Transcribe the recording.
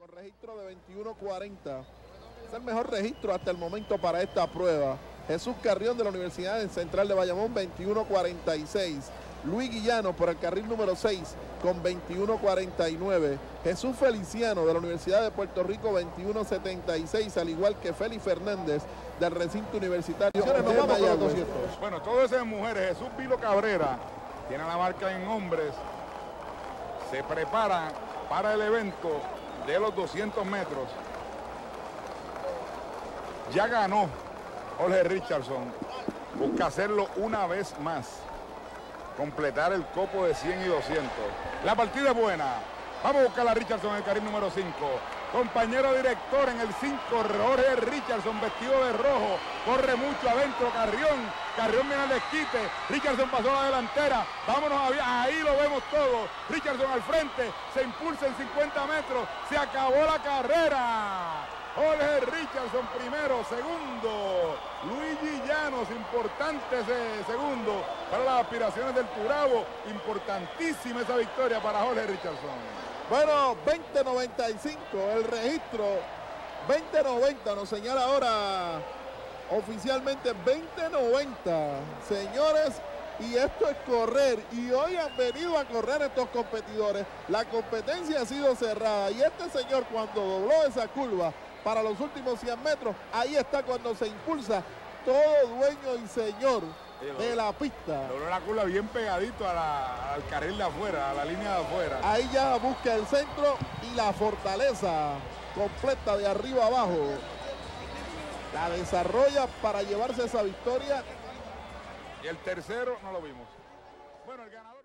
con registro de 21:40. Es el mejor registro hasta el momento para esta prueba. Jesús Carrión de la Universidad Central de Bayamón, 21:46. Luis Guillano por el carril número 6 con 21:49. Jesús Feliciano de la Universidad de Puerto Rico, 21:76, al igual que Félix Fernández del recinto universitario. Nos vamos con los 200. Bueno, todo eso en mujeres. Jesús Vilo Cabrera tiene la marca en hombres. Se prepara para el evento de los 200 metros. Ya ganó Jorge Richardson. Busca hacerlo una vez más. Completar el copo de 100 y 200. La partida es buena. Vamos a buscar a Richardson en el carril número 5. Compañero director en el 5, Jorge Richardson, vestido de rojo. Corre mucho adentro Carrión. Carrión viene al desquite. Richardson pasó a la delantera. Vámonos, ahí lo vemos todo. Richardson al frente. Se impulsa en 50 metros. Se acabó la carrera. Jorge Richardson primero, segundo. Luigi Llanos, importante ese segundo para las aspiraciones del Turabo. Importantísima esa victoria para Jorge Richardson. Bueno, 20:95 el registro. 20:90 nos señala ahora oficialmente 20:90. Señores, y esto es correr. Y hoy han venido a correr estos competidores. La competencia ha sido cerrada. Y este señor, cuando dobló esa curva para los últimos 100 metros, ahí está cuando se impulsa todo dueño y señor de la pista. Logró la curva bien pegadito al carril de afuera, a la línea de afuera. Ahí ya busca el centro y la fortaleza completa de arriba abajo. La desarrolla para llevarse esa victoria. Y el tercero no lo vimos. Bueno, el ganador.